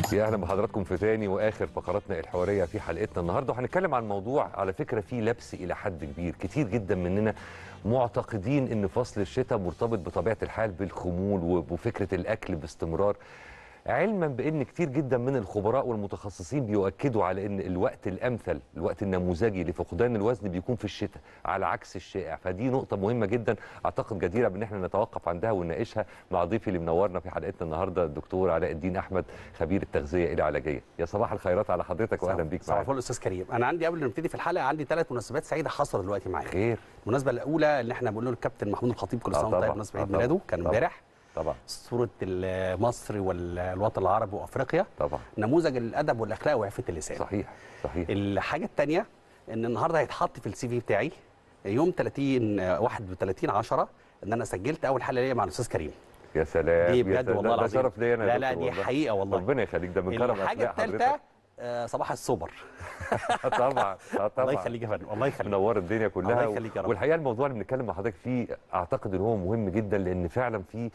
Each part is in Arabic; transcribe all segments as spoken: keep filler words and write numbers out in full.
يا اهلا بحضراتكم في ثاني واخر فقراتنا الحواريه في حلقتنا النهارده، وهنتكلم عن موضوع على فكره فيه لبس الى حد كبير. كتير جدا مننا معتقدين ان فصل الشتاء مرتبط بطبيعه الحال بالخمول وفكره الاكل باستمرار، علما بان كتير جدا من الخبراء والمتخصصين بيؤكدوا على ان الوقت الامثل، الوقت النموذجي لفقدان الوزن بيكون في الشتاء على عكس الشائع. فدي نقطه مهمه جدا اعتقد جديره بان احنا نتوقف عندها ونناقشها مع ضيفي اللي منورنا في حلقتنا النهارده الدكتور علاء الدين احمد، خبير التغذيه العلاجيه. يا صباح الخيرات على حضرتك واهلا بيك معانا. صباح الفل استاذ كريم. انا عندي قبل ما نبتدي في الحلقه عندي ثلاث مناسبات سعيده حصلت دلوقتي معايا. خير. المناسبه الاولى اللي احنا بنقول له الكابتن محمود الخطيب كل سنه وانت طيب، مناسبه عيد ميلاده كان امبارح. طبعا صورة مصر والوطن العربي وافريقيا، طبعا نموذج الادب والاخلاق وعفه اللسان. صحيح صحيح. الحاجه الثانيه ان النهارده هيتحط في السي في بتاعي يوم ثلاثين واحد وثلاثين عشرة ان انا سجلت اول حلقه ليا مع الاستاذ كريم. يا سلام دي بجد والله العظيم، ده شرف ليا انا. لا لا دي حقيقه والله، ربنا يخليك، ده من كرم اخلاق حضرتك. الحاجه الثالثه آه صباح السوبر. طبعا طبعا الله يخليك يا فندم، الله يخليك، منور الدنيا كلها. الله يخليك يا رب. والحقيقه الموضوع اللي بنتكلم مع حضرتك فيه اعتقد ان هو مهم جدا، لان فعلا في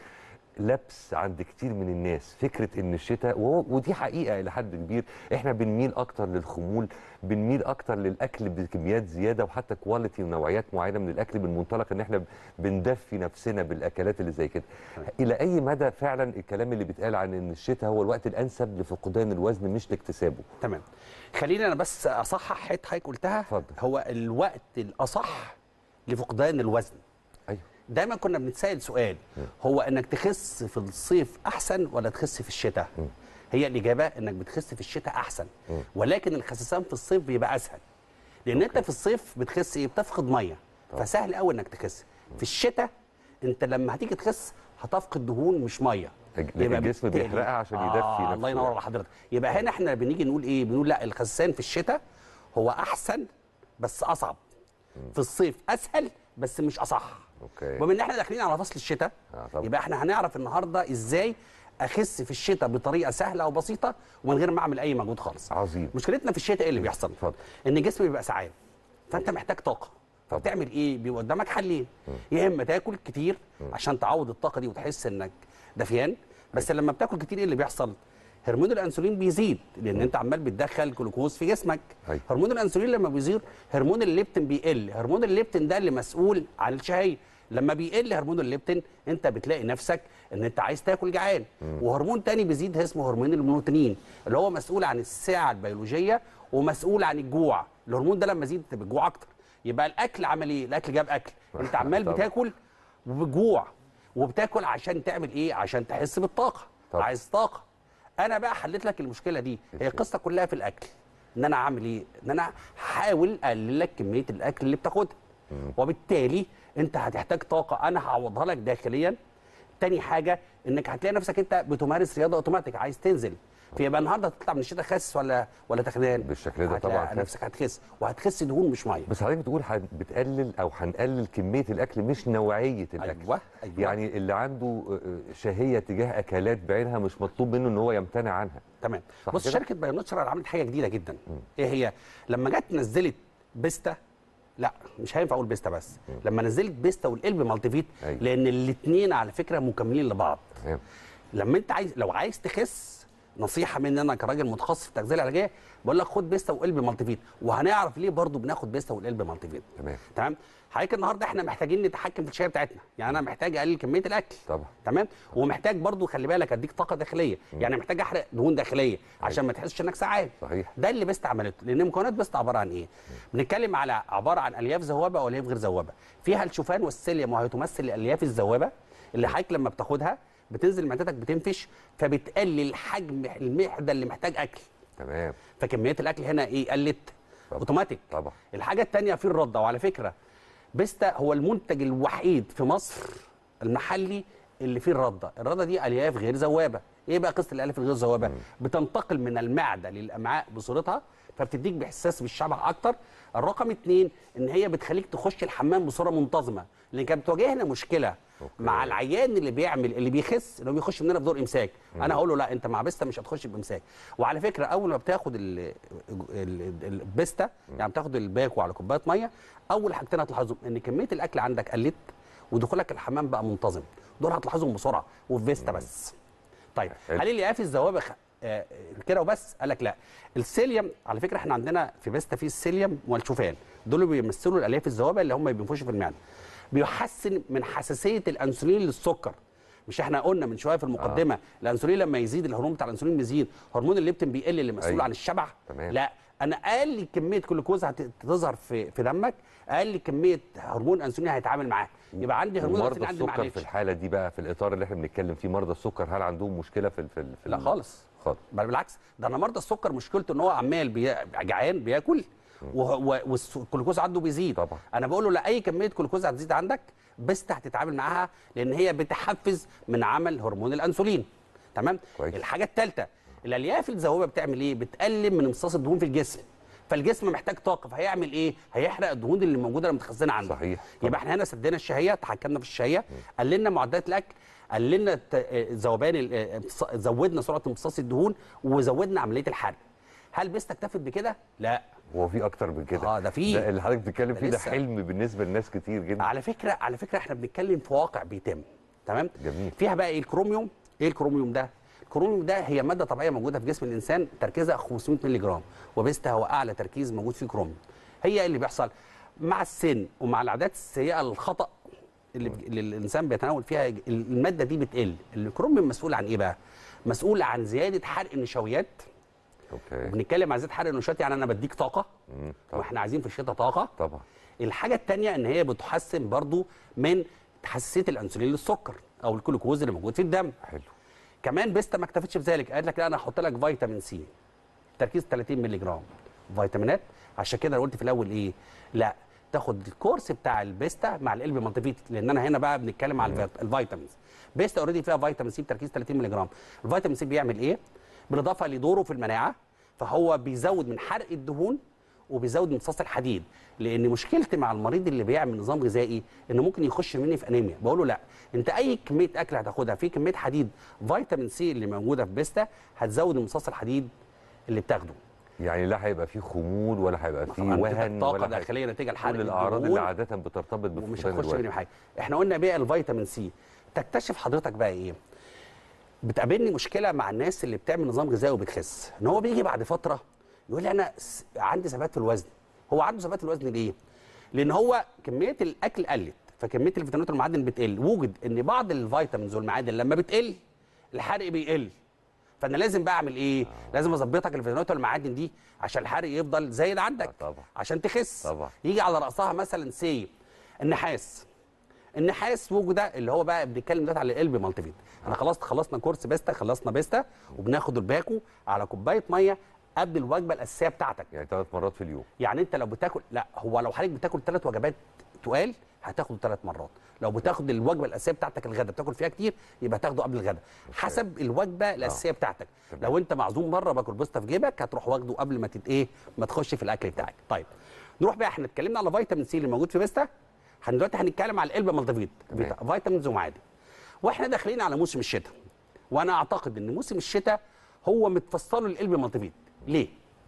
لبس عند كتير من الناس فكره ان الشتاء، ودي حقيقه الى حد كبير احنا بنميل اكتر للخمول، بنميل اكتر للاكل بكميات زياده وحتى كواليتي ونوعيات معينه من الاكل من منطلق ان احنا بندفي نفسنا بالاكلات اللي زي كده. الى اي مدى فعلا الكلام اللي بيتقال عن ان الشتاء هو الوقت الانسب لفقدان الوزن مش لاكتسابه؟ تمام. خليني انا بس اصحح حته حضرتك قلتها. اتفضل. هو الوقت الاصح لفقدان الوزن. ايوه. دايما كنا بنتسال سؤال، هو انك تخس في الصيف احسن ولا تخس في الشتاء؟ م. هي الاجابه انك بتخس في الشتاء احسن، م. ولكن الخسسان في الصيف بيبقى اسهل، لان أوكي. انت في الصيف بتخس ايه؟ بتفقد ميه، طبعا. فسهل قوي انك تخس. م. في الشتاء انت لما هتيجي تخس هتفقد دهون مش ميه، يبقى الجسم بيحرقها عشان يدفي آه نفسه. الله ينور على حضرتك. يبقى هنا احنا بنيجي نقول ايه؟ بنقول لا، الخسسان في الشتاء هو احسن بس اصعب، م. في الصيف اسهل بس مش اصح. اوكي. بما ان احنا داخلين على فصل الشتاء، آه يبقى احنا هنعرف النهارده ازاي اخس في الشتاء بطريقه سهله وبسيطه ومن غير ما اعمل اي مجهود خالص. عظيم. مشكلتنا في الشتاء ايه اللي بيحصل؟ اتفضل. ان الجسم بيبقى سعان، فانت محتاج طاقه. فبتعمل ايه؟ بيبقى قدامك حلين، يا اما تاكل كتير عشان تعوض الطاقه دي وتحس انك دفيان، بس لما بتاكل كتير ايه اللي بيحصل؟ هرمون الانسولين بيزيد، لان انت عمال بتدخل جلوكوز في جسمك. هي. هرمون الانسولين لما بيزيد هرمون الليبتين بيقل، هرمون الليبتين ده اللي مسؤول عن الشهيه، لما بيقل هرمون الليبتين انت بتلاقي نفسك ان انت عايز تاكل جعان. وهرمون تاني بيزيد اسمه هرمون الميلاتونين اللي هو مسؤول عن الساعه البيولوجيه ومسؤول عن الجوع. الهرمون ده لما يزيد انت بتجوع اكتر. يبقى الاكل عمل ايه؟ الاكل جاب اكل، انت عمال بتاكل وبتجوع، وبتاكل عشان تعمل ايه؟ عشان تحس بالطاقه. طب. عايز طاقه. انا بقى حليت لك المشكله دي. هي القصه كلها في الاكل، ان انا اعمل ايه؟ ان انا هحاول اقلل لك كميه الاكل اللي بتاخدها، وبالتالي انت هتحتاج طاقه انا هعوضها لك داخليا. تاني حاجه انك هتلاقي نفسك انت بتمارس رياضه اوتوماتيك، عايز تنزل، فيبقى النهارده هتطلع من الشتاء خاسس ولا ولا تخنان؟ بالشكل ده طبعا نفسك هتخس، وهتخس دهون مش ميه. بس حضرتك بتقول بتقلل او هنقلل كميه الاكل مش نوعيه الاكل. أيوة. أيوة. يعني اللي عنده شهيه تجاه اكلات بعينها مش مطلوب منه ان هو يمتنع عنها. تمام. بص، شركه بايو ناتشرال عملت حاجه جديده جدا. م. ايه هي؟ لما جت نزلت بيستا، لا مش هينفع اقول بيستا بس، م. لما نزلت بيستا والقلب مالتي فيت، أيوة. لان الاثنين على فكره مكملين لبعض. أيوة. لما انت عايز، لو عايز تخس، نصيحه مني انا كراجل متخصص في التغذيه العلاجيه، بقول لك خد بيستا وقلب مالتي فيت، وهنعرف ليه برضو بناخد بيستا والقلب مالتي فيت. تمام تمام. حضرتك النهارده احنا محتاجين نتحكم في الشهيه بتاعتنا، يعني انا محتاج اقلل كميه الاكل. طبعا. تمام. ومحتاج برضو خلي بالك اديك طاقه داخليه، م. يعني محتاج احرق دهون داخليه عشان ما تحسش انك سعان. صحيح. ده اللي بيستا عملته، لان مكونات بيستا عباره عن ايه؟ م. بنتكلم على عباره عن الياف ذوابه والياف غير ذوابه، فيها الشوفان والسيليوم، وهي تمثل الالياف الذوابه اللي حضرتك لما بتاخدها بتنزل معدتك بتنفش، فبتقلل حجم المعده اللي محتاج اكل. تمام. فكميات الاكل هنا ايه؟ قلت اوتوماتيك. طبعا. الحاجه الثانيه في الرده، وعلى فكره بيستا هو المنتج الوحيد في مصر المحلي اللي فيه الرده، الرده دي الياف غير ذوابه. ايه بقى قصه الالياف الغير ذوابه؟ بتنتقل من المعده للامعاء بصورتها، فبتديك باحساس بالشبع اكتر. الرقم اثنين ان هي بتخليك تخش الحمام بصوره منتظمه، لان كانت بتواجهنا مشكله أوكي. مع العيان اللي بيعمل اللي بيخس اللي هو بيخش مننا في دور امساك. مم. انا هقول له لا، انت مع بيستا مش هتخش بامساك. وعلى فكره اول ما بتاخد البيستا، يعني بتاخد الباكو على كوبايه ميه، اول حاجتين هتلاحظهم ان كميه الاكل عندك قلت، ودخولك الحمام بقى منتظم. دول هتلاحظهم بسرعه وفي فيستا بس. طيب هل الياف الذوابخ آه كده وبس؟ قال لك لا. السيليوم على فكره احنا عندنا في بيستا في السيليوم والشوفان، دول بيمثلوا الالياف الذوبه اللي هم بينفشوا في المعده. بيحسن من حساسيه الانسولين للسكر. مش احنا قلنا من شويه في المقدمه آه. الانسولين لما يزيد، الهرمون بتاع الانسولين بيزيد، هرمون الليبتين بيقل اللي مسؤول أيوه. عن الشبع. تمام. لا، انا اقل كميه جلوكوز هتظهر في في دمك، اقل كميه هرمون انسولين هيتعامل معاها، يبقى عندي هرمون انسولين عندي معلش. في الحاله دي بقى، في الاطار اللي احنا بنتكلم فيه، مرضى السكر هل عندهم مشكله في في, في لا خالص خالص، بل بالعكس، ده انا مرضى السكر مشكلته ان هو عمال بي... جعان بياكل والجلوكوز عنده بيزيد طبعا. انا بقول له لا، اي كميه جلوكوز هتزيد عندك بس هتتعامل معاها، لان هي بتحفز من عمل هرمون الانسولين. تمام. كويس. الحاجه الثالثه، الالياف الذوبه بتعمل ايه؟ بتقلل من امتصاص الدهون في الجسم، فالجسم محتاج طاقه، فهيعمل ايه؟ هيحرق الدهون اللي موجوده اللي متخزنه عنده. صحيح. يبقى احنا هنا سدينا الشهيه، تحكمنا في الشهيه، قللنا معدلات الاكل، قللنا ذوبان، زودنا سرعه امتصاص الدهون، وزودنا عمليه الحرق. هل بس اكتفت بكده؟ لا، هو في اكتر من كده. اه ده في، ده اللي حضرتك بتتكلم فيه ده حلم بالنسبه لناس كتير جدا. على فكره على فكره احنا بنتكلم في واقع بيتم. تمام. جميل. فيها بقى ايه؟ الكروميوم. ايه الكروميوم ده؟ الكروميوم ده هي ماده طبيعيه موجوده في جسم الانسان، تركيزها خمسمائة مللي جرام، وبيستا هو اعلى تركيز موجود فيه كروميوم. هي اللي بيحصل مع السن ومع العادات السيئه الخطا اللي, اللي الانسان بيتناول فيها الماده دي بتقل. الكروميوم مسؤول عن ايه بقى؟ مسؤول عن زياده حرق النشويات. اوكي. بنتكلم عن زياده حرق النشويات، يعني انا بديك طاقه، واحنا عايزين في الشتاء طاقه. طبعا. الحاجه الثانيه ان هي بتحسن برضو من حساسيه الانسولين للسكر او الجلوكوز اللي موجود في الدم. حلو. كمان بيستا ما اكتفتش بذلك، قالت لك لا انا هحط لك فيتامين سي تركيز ثلاثين مللي جرام فيتامينات. عشان كده انا قلت في الاول ايه؟ لا، تاخد الكورس بتاع البيستا مع القلب مالتي، لان انا هنا بقى بنتكلم على الفيتامينز. بيستا اوريدي فيها فيتامين سي بتركيز ثلاثين مللي جرام. الفيتامين سي بيعمل ايه؟ بالاضافه لدوره في المناعه، فهو بيزود من حرق الدهون وبيزود من امتصاص الحديد. لان مشكلتي مع المريض اللي بيعمل نظام غذائي انه ممكن يخش مني في انيميا، بقول له لا، انت اي كميه اكل هتاخدها في كميه حديد، فيتامين سي اللي موجوده في بيستا هتزود امتصاص الحديد اللي بتاخده. يعني لا هيبقى فيه خمول ولا هيبقى فيه وهن طاقه ولا داخليه نتيجه الحرق، كل الاعراض اللي عاده بترتبط بفقدان ومش هتخش مني بحاجه. احنا قلنا بقى الفيتامين سي، تكتشف حضرتك بقى ايه؟ بتقابلني مشكله مع الناس اللي بتعمل نظام غذائي وبتخس، ان هو بيجي بعد فتره يقول لي انا عندي ثبات في الوزن. هو عنده ثبات في الوزن ليه؟ لان هو كميه الاكل قلت، فكميه الفيتامينات والمعادن بتقل، وجد ان بعض الفيتامينز والمعادن لما بتقل الحرق بيقل. فانا لازم بقى اعمل ايه؟ آه. لازم اظبطك الفيتامينات والمعادن دي عشان الحرق يفضل زايد عندك. آه طبعا. عشان تخس. طبعا. يجي على راسها مثلا سي النحاس. النحاس وجوده اللي هو بقى بنتكلم دلوقتي على القلب مالتي فيت. احنا خلاص خلصنا كورس بيستا، خلصنا بيستا وبناخد الباكو على كوبايه ميه قبل الوجبه الاساسيه بتاعتك. يعني ثلاث مرات في اليوم. يعني انت لو بتاكل، لا هو لو حضرتك بتاكل ثلاث وجبات تقال هتاخده ثلاث مرات، لو بتاخد الوجبه الاساسيه بتاعتك الغداء بتاكل فيها كتير يبقى تاخده قبل الغداء حسب الوجبه الاساسيه آه. بتاعتك. تمام. لو انت معزوم مره باكل بيستا في جيبك هتروح واخده قبل ما تت ايه ما تخش في الاكل بتاعك. طيب نروح بقى، احنا اتكلمنا على فيتامين سي اللي موجود في بيستا، دلوقتي هنتكلم على القلب مالتي فيت، فيتامينز ومعادن. واحنا داخلين على موسم الشتاء، وانا اعتقد ان موسم الشتاء هو متفصله للقلب مالتي فيت. ليه؟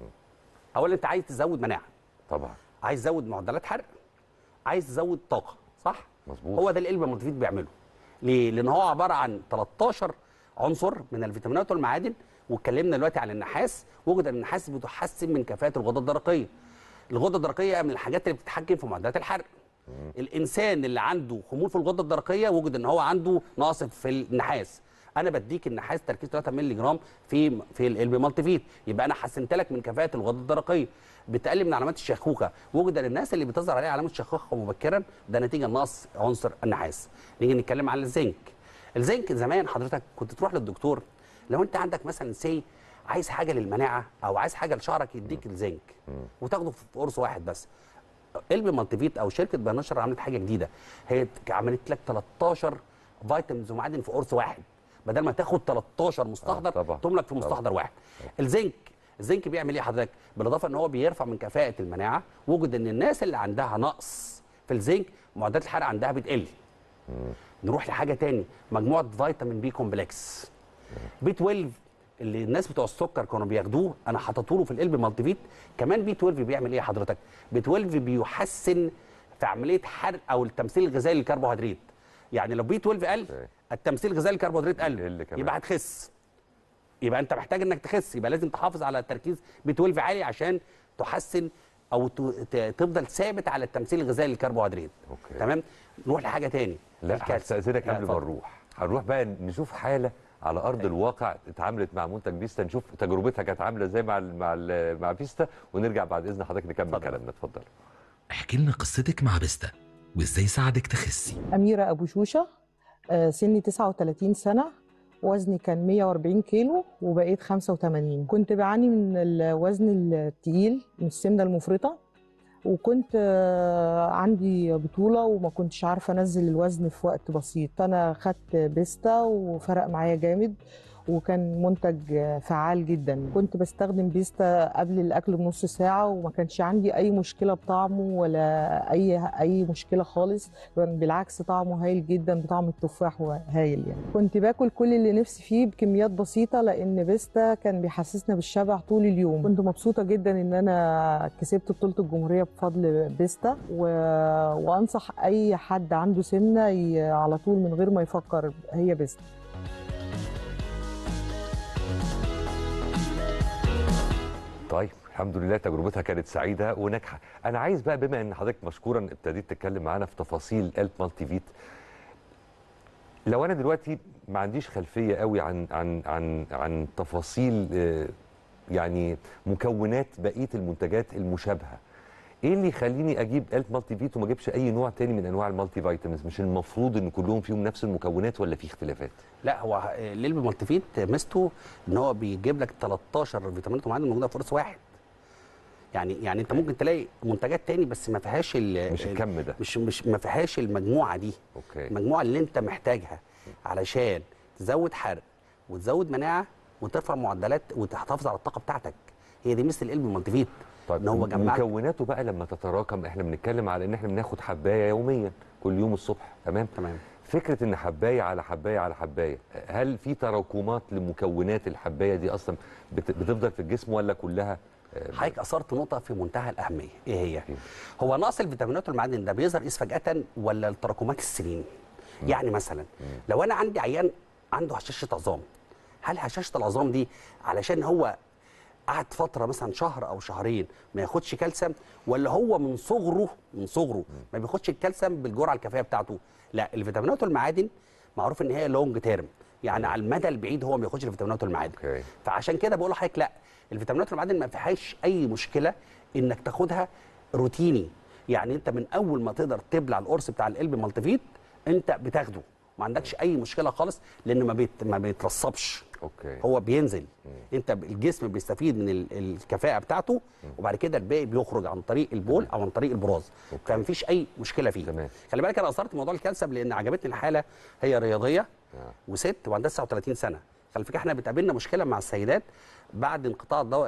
اولا انت عايز تزود مناعه طبعا، عايز تزود معدلات حرق، عايز تزود طاقه، صح؟ مظبوط. هو ده القلب مالتي فيت بيعمله. ليه؟ لان هو عباره عن تلتاشر عنصر من الفيتامينات والمعادن، واتكلمنا دلوقتي على النحاس، وجد ان النحاس بتحسن من كفاءه الغده الدرقيه. الغده الدرقيه من الحاجات اللي بتتحكم في معدلات الحرق. مم. الانسان اللي عنده خمول في الغده الدرقيه وجد ان هو عنده نقص في النحاس. انا بديك النحاس تركيز ثلاثة مللي جرام في في القلب مالتي فيت، يبقى انا حسنت لك من كفاءه الغده الدرقيه. بتقلل من علامات الشيخوخه، وجد ان الناس اللي بتظهر عليها علامات شيخوخه مبكرا ده نتيجه نقص عنصر النحاس. نيجي نتكلم عن الزنك. الزنك زمان حضرتك كنت تروح للدكتور لو انت عندك مثلا سي عايز حاجه للمناعه او عايز حاجه لشعرك يديك الزنك وتاخده في قرص واحد بس. قلب مالتي فيت او شركه بنشر عملت حاجه جديده، هي عملت لك تلتاشر فيتامينز ومعادن في قرص واحد، بدل ما تاخد تلتاشر مستحضر آه تملك في مستحضر واحد. الزنك الزنك بيعمل ايه حضرتك؟ بالاضافه ان هو بيرفع من كفاءه المناعه، وجد ان الناس اللي عندها نقص في الزنك معدلات الحرق عندها بتقل. مم. نروح لحاجه تاني، مجموعه فيتامين بي كومبلكس. بي اتناشر اللي الناس بتوع السكر كانوا بياخدوه انا حاططه له في القلب مالتي فيت. كمان بي اتناشر بيعمل ايه حضرتك؟ بي اتناشر بيحسن في عمليه حرق او التمثيل الغذائي للكربوهيدرات. يعني لو بي اتناشر قل التمثيل الغذائي للكربوهيدرات قل يبقى هتخس. يبقى انت محتاج انك تخس، يبقى لازم تحافظ على تركيز بي اتناشر عالي عشان تحسن او تفضل ثابت على التمثيل الغذائي للكربوهيدرات. أوكي. تمام. نروح لحاجه تاني. لا هستأذنك قبل ما نروح، هنروح بقى نشوف حاله على ارض أي. الواقع اتعاملت مع منتج بيستا، نشوف تجربتها كانت عامله ازاي مع ال مع ال مع بيستا، ونرجع بعد اذن حضرتك نكمل كلامنا. اتفضل. احكي لنا قصتك مع بيستا وازاي ساعدك تخسي. أميرة أبو شوشة، سني تسعة وثلاثين سنة، وزني كان مية وأربعين كيلو وبقيت خمسة وثمانين. كنت بعاني من الوزن الثقيل، من السمنة المفرطة، وكنت عندي بطولة وما كنتش عارفة أنزل الوزن في وقت بسيط. فأنا خدت بيستا وفرق معايا جامد، وكان منتج فعال جدا. كنت بستخدم بيستا قبل الاكل بنص ساعه وما كانش عندي اي مشكله بطعمه ولا اي اي مشكله خالص، بالعكس طعمه هايل جدا، بطعم التفاح هايل يعني. كنت باكل كل اللي نفسي فيه بكميات بسيطه، لان بيستا كان بيحسسنا بالشبع طول اليوم. كنت مبسوطه جدا ان انا كسبت بطوله الجمهوريه بفضل بيستا، و... وانصح اي حد عنده سمنه ي... على طول من غير ما يفكر هي بيستا. طيب الحمد لله تجربتها كانت سعيده وناجحه. انا عايز بقى بما ان حضرتك مشكورا ابتديت تتكلم معانا في تفاصيل الب مالتي فيت، لو انا دلوقتي ما عنديش خلفيه قوي عن عن عن عن تفاصيل يعني مكونات بقيه المنتجات المشابهه، ايه اللي يخليني اجيب الب مالتي فيت وما اجيبش اي نوع تاني من انواع المالتي فيتامينز؟ مش المفروض ان كلهم فيهم نفس المكونات ولا في اختلافات؟ لا، هو الالب مالتي فيت ميزته ان هو بيجيب لك تلتاشر فيتامينات ومعادن موجوده في قرص واحد. يعني يعني انت ممكن تلاقي منتجات تاني بس ما فيهاش مش الكم ده، مش مش ما فيهاش المجموعه دي. اوكي. المجموعه اللي انت محتاجها علشان تزود حرق وتزود مناعه وترفع معدلات وتحافظ على الطاقه بتاعتك، هي دي مثل الالب مالتي فيت. طيب ان هو جمع مكوناته بقى لما تتراكم، احنا بنتكلم على ان احنا بناخد حبايه يوميا كل يوم الصبح، تمام تمام. فكره ان حبايه على حبايه على حبايه، هل في تراكمات لمكونات الحبايه دي اصلا بتفضل في الجسم ولا كلها؟ حضرتك اثرت نقطه في منتهى الاهميه، ايه هي؟ هو نقص الفيتامينات والمعادن ده بيظهر ايه فجاه ولا التراكمات السنين؟ م. يعني مثلا م. لو انا عندي عيان عنده هشاشه عظام، هل هشاشه العظام دي علشان هو قعد فتره مثلا شهر او شهرين ما ياخدش كالسيوم، ولا هو من صغره من صغره ما بياخدش الكالسيوم بالجرعه الكافيه بتاعته؟ لا، الفيتامينات والمعادن معروف ان هي لونج تيرم، يعني على المدى البعيد هو ما بياخدش الفيتامينات والمعادن. أوكي. فعشان كده بقول لحضرتك لا، الفيتامينات والمعادن ما فيهاش اي مشكله انك تاخدها روتيني، يعني انت من اول ما تقدر تبلع القرص بتاع الالب مالتي فيت انت بتاخده، ما عندكش اي مشكله خالص، لان ما بيت ما بيترصبش. اوكي. هو بينزل، مم. انت الجسم بيستفيد من الكفاءه بتاعته، مم. وبعد كده الباقي بيخرج عن طريق البول او عن طريق البراز، فمفيش اي مشكله فيه. تمام. خلي بالك انا اثرت موضوع الكالسيوم لان عجبتني الحاله، هي رياضيه آه. وست وعندها تسعة وثلاثين سنه. خلي بالك احنا بتقابلنا مشكله مع السيدات بعد انقطاع الضوء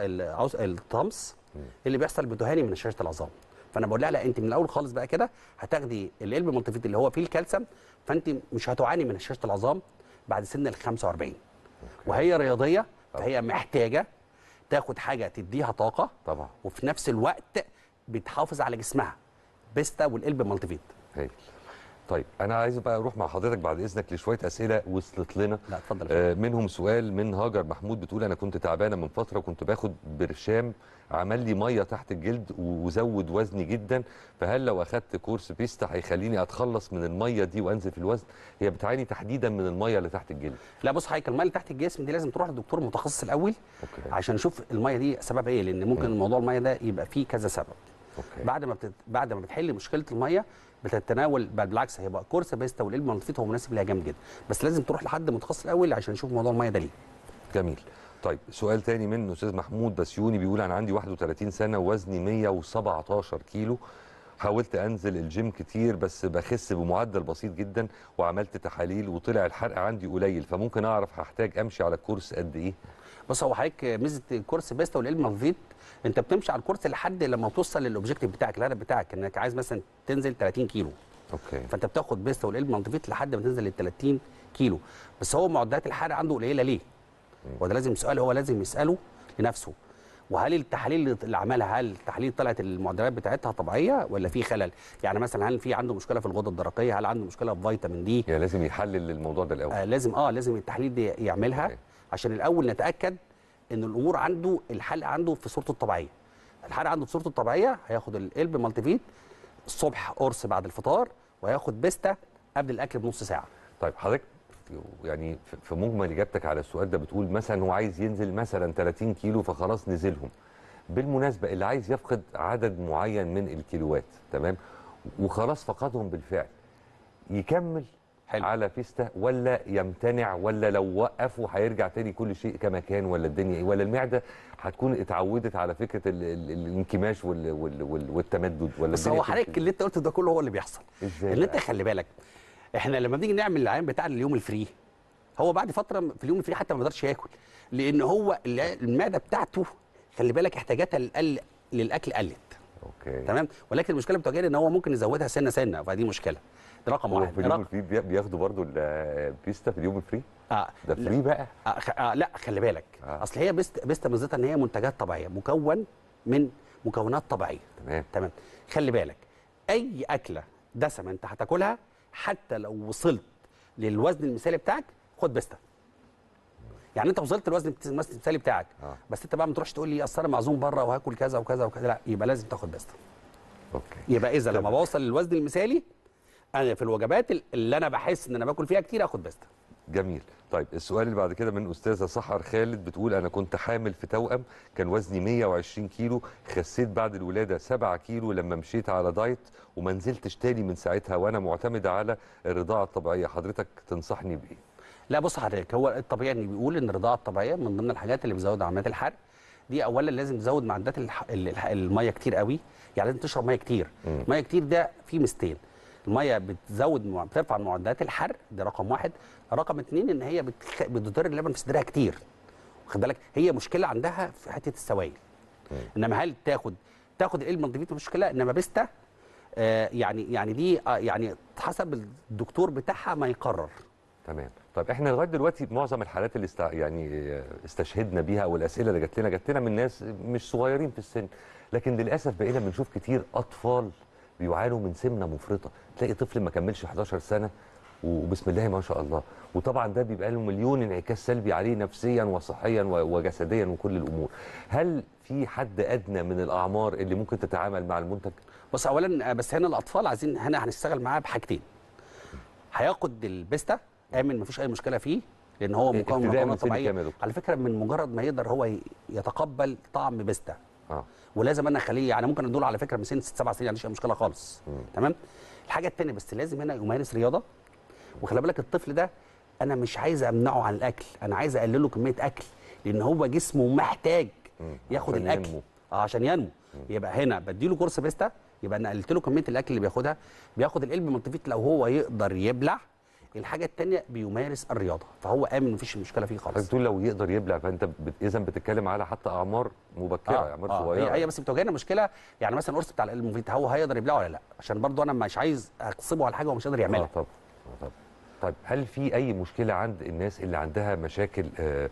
الطمس اللي بيحصل بتهاني من هشاشه العظام، فانا بقول لها لا، انت من الاول خالص بقى كده هتاخدي الالب مالتي فيت اللي هو فيه الكالسيوم، فانت مش هتعاني من هشاشه العظام بعد سن ال خمسة وأربعين. أوكي. وهي رياضيه فهي محتاجه تاخد حاجه تديها طاقه طبعا، وفي نفس الوقت بتحافظ على جسمها. بيستا والالب مالتي فيت. هايل. طيب انا عايز بقى اروح مع حضرتك بعد اذنك لشويه اسئله وصلت لنا. لا اتفضل. آه منهم سؤال من هاجر محمود بتقول انا كنت تعبانه من فتره وكنت باخد برشام عمل لي ميه تحت الجلد وزود وزني جدا، فهل لو اخدت كورس بيستا هيخليني اتخلص من الميه دي وانزل في الوزن؟ هي بتعاني تحديدا من الميه اللي تحت الجلد. لا بص حضرتك، الميه اللي تحت الجسم دي لازم تروح لدكتور متخصص الاول. أوكي. عشان نشوف الميه دي سببها ايه، لان ممكن م. موضوع الميه ده يبقى فيه كذا سبب. أوكي. بعد ما بتت... بعد ما بتحل مشكله الميه بتتناول، بل بالعكس هيبقى كورس بيستا والالب مالتي فيت هو مناسب ليها جامد جدا، بس لازم تروح لحد متخصص الاول عشان نشوف موضوع الميه ده ليه. جميل. طيب سؤال تاني من استاذ محمود بسيوني بيقول انا عندي واحد وثلاثين سنه ووزني مية وسبعتاشر كيلو، حاولت انزل الجيم كتير بس بخس بمعدل بسيط جدا وعملت تحاليل وطلع الحرق عندي قليل، فممكن اعرف هحتاج امشي على الكورس قد ايه؟ بص هو حضرتك ميزه الكورس بيستا والالب مالتي فيت انت بتمشي على الكورس لحد لما توصل للاوبجيكتيف بتاعك، الهدف بتاعك انك عايز مثلا تنزل ثلاثين كيلو. اوكي. فانت بتاخد بيستا والالب مالتي فيت لحد ما تنزل لل ثلاثين كيلو، بس هو معدلات الحرق عنده قليله ليه؟ وده لازم سؤال هو لازم يساله لنفسه، وهل التحاليل اللي عملها، هل التحاليل طلعت المعدلات بتاعتها طبيعيه ولا في خلل؟ يعني مثلا هل في عنده مشكله في الغده الدرقيه، هل عنده مشكله في فيتامين دي؟ يعني لازم يحلل الموضوع ده الاول. آه لازم اه لازم التحاليل دي يعملها. أوكي. عشان الاول نتاكد ان الامور عنده الحلق عنده في صورته الطبيعيه. الحلق عنده في صورته الطبيعيه هياخد القلب مالتي فيت الصبح قرص بعد الفطار، وهياخد بيستا قبل الاكل بنص ساعه. طيب حضرتك يعني في مجمل اجابتك على السؤال ده بتقول مثلا هو عايز ينزل مثلا ثلاثين كيلو فخلاص نزلهم. بالمناسبه اللي عايز يفقد عدد معين من الكيلوات تمام وخلاص فقدهم بالفعل، يكمل حلو. على فيستا ولا يمتنع، ولا لو وقفوا هيرجع تاني كل شيء كما كان، ولا الدنيا ايه، ولا المعده هتكون اتعودت على فكره ال ال الانكماش وال وال وال والتمدد، ولا بس هو حضرتك اللي انت قلته ده كله هو اللي بيحصل. ازاي اللي انت خلي بالك احنا لما بنيجي نعمل العيان بتاع اليوم الفري، هو بعد فتره في اليوم الفري حتى ما بيقدرش ياكل، لان هو المعده بتاعته خلي بالك احتياجاتها للأقل للاكل قلت. اوكي تمام، ولكن المشكله بتواجهنا ان هو ممكن يزودها سنه سنه، فدي مشكله. ده رقم واحد. في اليوم الفري بياخدوا برضو البيستا في اليوم الفري؟ اه ده فري بقى؟ آه خ... آه لا خلي بالك آه. اصل هي بيستا بيستا ميزتها ان هي منتجات طبيعيه، مكون من مكونات طبيعيه. تمام تمام. خلي بالك اي اكله دسمه انت هتاكلها حتى لو وصلت للوزن المثالي بتاعك خد بيستا. يعني انت وصلت للوزن المثالي بتاعك آه. بس انت بقى ما تروحش تقول لي اصل انا معزوم بره وهاكل كذا وكذا وكذا، لا، يبقى لازم تاخد بيستا. اوكي. يبقى اذا لما بوصل للوزن المثالي انا في الوجبات اللي انا بحس ان انا باكل فيها كتير اخد بيستا. جميل. طيب السؤال اللي بعد كده من استاذه سحر خالد بتقول انا كنت حامل في توأم، كان وزني مية وعشرين كيلو، خسيت بعد الولاده سبعة كيلو لما مشيت على دايت وما نزلتش تاني من ساعتها وانا معتمده على الرضاعه الطبيعيه، حضرتك تنصحني بايه؟ لا بص حضرتك، هو الطبيعي ان بيقول ان الرضاعه الطبيعيه من ضمن الحاجات اللي بتزود عمليات الحرق. دي اولا لازم تزود معدات الح... الميه كتير قوي، يعني لازم تشرب ميه كتير. م. ميه كتير ده فيه ميزتين، الميه بتزود مع... بترفع معدلات الحرق، ده رقم واحد. رقم اتنين ان هي بتخ... بتضر اللبن في صدرها كتير، واخد بالك؟ هي مشكله عندها في حته السوائل. انما هل تاخد تاخد القلب مالتي مشكله، انما بيستا آه يعني يعني دي آه يعني حسب الدكتور بتاعها ما يقرر. تمام. طيب احنا لغايه دلوقتي معظم الحالات اللي است... يعني استشهدنا بيها او الاسئله اللي جات لنا جات لنا من ناس مش صغيرين في السن، لكن للاسف بقينا بنشوف كتير اطفال بيعانوا من سمنه مفرطه، تلاقي طفل ما كملش حداشر سنه وبسم الله ما شاء الله، وطبعا ده بيبقى له مليون انعكاس سلبي عليه نفسيا وصحيا وجسديا وكل الامور. هل في حد ادنى من الاعمار اللي ممكن تتعامل مع المنتج؟ بص اولا بس هنا الاطفال عايزين هنا هنشتغل معاه بحاجتين. هياخد البيستا امن مفيش اي مشكله فيه، لان هو مكون من مكونات طبيعيه. على فكره من مجرد ما يقدر هو يتقبل طعم بيستا اه ولازم انا اخليه، يعني ممكن ادوله على فكره من سن ست سبع سنين، ما عنديش اي مشكله خالص. مم. تمام. الحاجه الثانيه بس لازم هنا يمارس رياضه، وخلي بالك الطفل ده انا مش عايز امنعه عن الاكل، انا عايز اقلل له كميه اكل، لان هو جسمه محتاج مم. ياخد عشان الاكل ينمو. اه عشان ينمو. مم. يبقى هنا بديله كورس بيستا، يبقى انا قللت له كميه الاكل اللي بياخدها، بياخد القلب مالتي لو هو يقدر يبلع. الحاجه الثانيه بيمارس الرياضه، فهو امن مفيش مشكله فيه خالص. حضرتك تقول لو يقدر يبلع، فانت بت... اذا بتتكلم على حتى اعمار مبكره، آه اعمار آه صغيره. هي بس بتواجهنا مشكله، يعني مثلا القرص بتاع القلب المفيد هو هيقدر يبلعه ولا لا؟ عشان برضو انا مش عايز اغصبه على حاجه هو مش قادر يعملها. اه طبعا آه طبعا. طيب هل في اي مشكله عند الناس اللي عندها مشاكل آه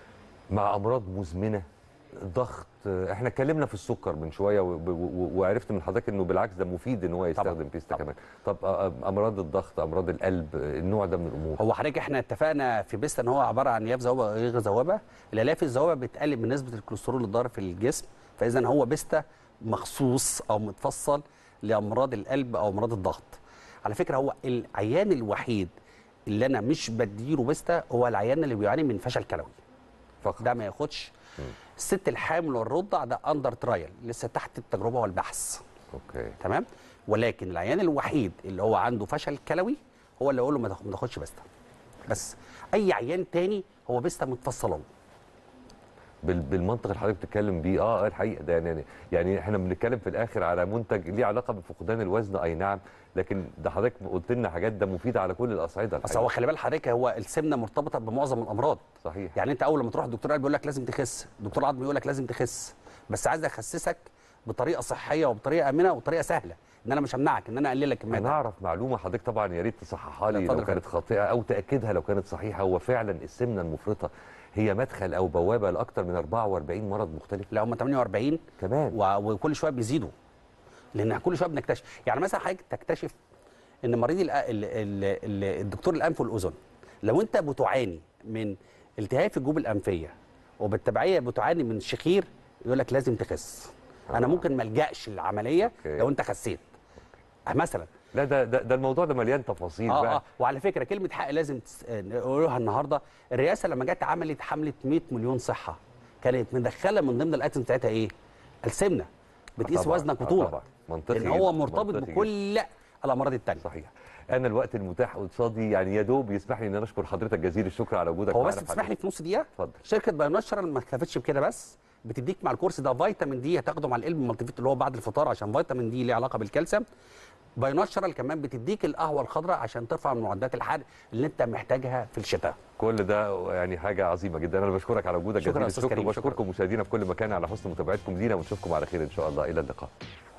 مع امراض مزمنه، ضغط؟ احنا اتكلمنا في السكر من شويه وعرفت من حضرتك انه بالعكس ده مفيد ان هو يستخدم بيستا كمان. طب امراض الضغط، امراض القلب، النوع ده من الامور؟ هو حضرتك احنا اتفقنا في بيستا ان هو عباره عن الياف ذوبه غير ذوبه. الالياف الذوبه بتقلل من نسبه الكوليسترول الضار في الجسم، فاذا هو بيستا مخصوص او متفصل لامراض القلب او امراض الضغط. على فكره هو العيان الوحيد اللي انا مش بديله بيستا هو العيان اللي بيعاني من فشل كلوي فقط، ده ما ياخدش. م. الست الحامل والرضع ده اندر ترايل، لسه تحت التجربه والبحث. اوكي تمام. ولكن العيان الوحيد اللي هو عنده فشل كلوي هو اللي اقول له ما تاخدش بيستا. بس اي عيان تاني هو بيستا متفصل له. بالمنطق اللي حضرتك بتتكلم بيه اه الحقيقه ده يعني يعني احنا بنتكلم في الاخر على منتج ليه علاقه بفقدان الوزن، اي نعم، لكن ده حضرتك قلت لنا حاجات ده مفيده على كل الاصعده. بس هو خلي بال حضرتك هو السمنه مرتبطه بمعظم الامراض. صحيح. يعني انت اول ما تروح الدكتور قلب يقول لك لازم تخس، الدكتور عظم يقول لك لازم تخس، بس عايز اخسسك بطريقه صحيه وبطريقه امنه وبطريقه سهله، ان انا مش همنعك، ان انا اقلل لك كميه. انا اعرف معلومه حضرتك طبعا يا ريت تصححها لي لو كانت خاطئه او تاكدها لو كانت صحيحه. هو فعلا السمنه المفرطه هي مدخل او بوابه لاكثر من أربعة وأربعين مرض مختلف؟ لا هم ثمانية وأربعين كمان، وكل شويه بيزيدوا، لان كل شويه بنكتشف. يعني مثلا حضرتك تكتشف ان مريض ال ال ال ال الدكتور الانف والاذن، لو انت بتعاني من التهاب في الجيوب الانفيه وبالتبعيه بتعاني من شخير، يقول لك لازم تخس. آه. انا ممكن ما الجاش للعمليه أوكي. لو انت خسيت مثلا. لا ده ده, ده الموضوع ده مليان تفاصيل اه بقى. اه وعلى فكره كلمه حق لازم تس... نقولها النهارده. الرئاسه لما جت عملت حمله مية مليون صحه، كانت مدخله من ضمن الايتم بتاعتها ايه؟ السمنه. بتقيس طبعاً. وزنك آه وطولك. طبعاً. منطقي لان هو جداً. مرتبط منطقي بكل الامراض الثانيه. صحيح. انا الوقت المتاح قصادي يعني يا دوب يسمح لي ان انا اشكر حضرتك جزيل الشكر على وجودك هو معانا. بس تسمح لي في نص دقيقه؟ اتفضل. شركه بايوناتشرال ما اكتفتش بكده بس، بتديك مع الكورس ده فيتامين دي هتاخده مع القلب مالتيفيت اللي هو بعد الفطار، عشان فيتامين دي ليه علاقه بالكالسيوم. بايوناتشرال كمان بتديك القهوه الخضراء عشان ترفع من معدات الحرق اللي انت محتاجها في الشتاء. كل ده يعني حاجه عظيمه جدا. انا بشكرك على وجودك شكرا جزيل يا أستاذ الشكر، كريم. وبشكركم مشاهدينا في كل مكان على حسن متابعتكم لينا، ونشوفكم على خير ان شاء الله. الى اللقاء.